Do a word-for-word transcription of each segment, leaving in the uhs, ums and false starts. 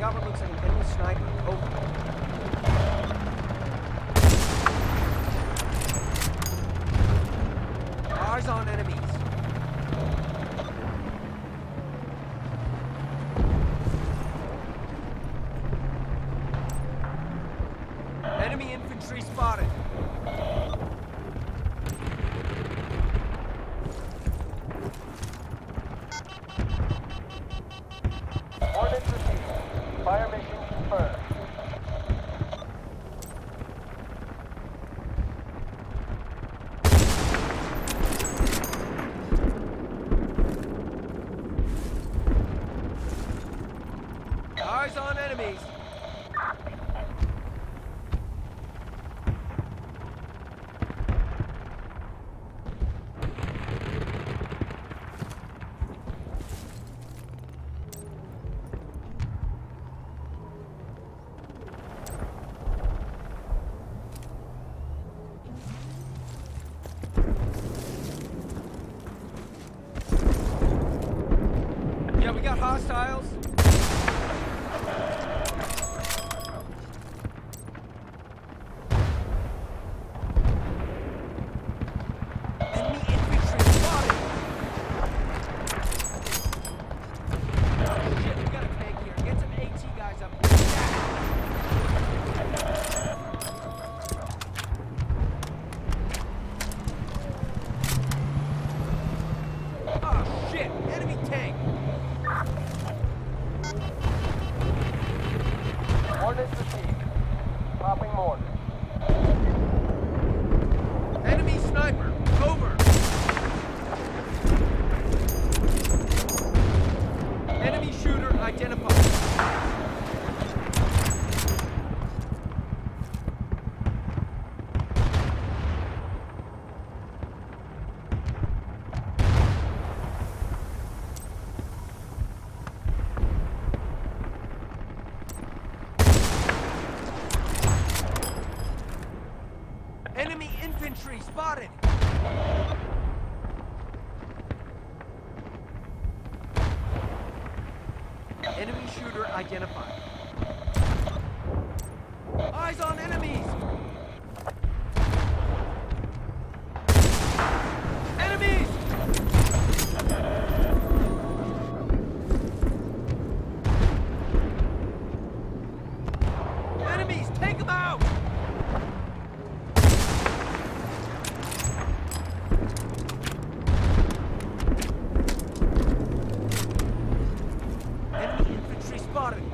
Got what looks like an enemy sniper. Over. Eyes on enemies. Enemy infantry spotted. Ordnance received. Fire mission confirmed. Eyes on enemies. Yeah, we got hostiles. Enemy infantry spotted. Shit, we got a tank here. Get some AT guys up here. Oh shit, enemy tank. Ordnance received. Popping mortar. Enemy sniper. Over. Enemy shooter identified. Enemy infantry spotted! Enemy shooter identified. Eyes on enemies! Enemies! Enemies, take them out! Enemy infantry spotted.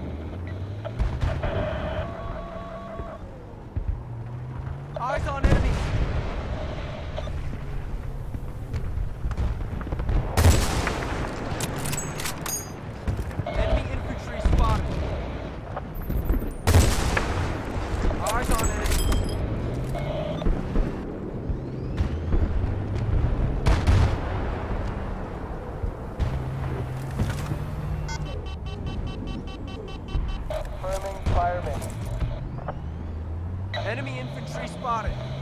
Eyes on enemies. Enemy infantry spotted. Eyes on enemies. Confirming fire mission. Enemy infantry spotted.